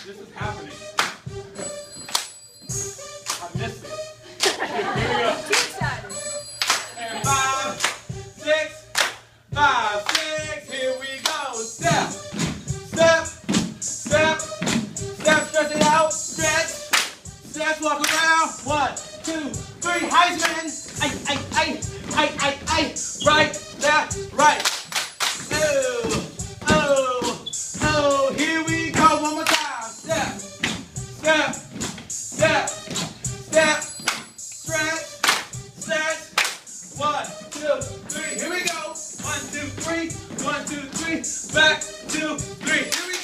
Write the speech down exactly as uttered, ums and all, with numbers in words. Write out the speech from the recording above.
This is happening. I missed it. Here we go. And five, six, five, six. Here we go. Step, step, step, step. Stretch it out. Stretch. Stretch. Walk around. One, two, three. Heisman. I, I, I, I, I, I. Right, left, right. Oh, oh, oh. Here we go. One more time. Step, step, step, step. Stretch, stretch. One, two, three. Here we go. One, two, three. One, two, three. Back, two, three. Here we go.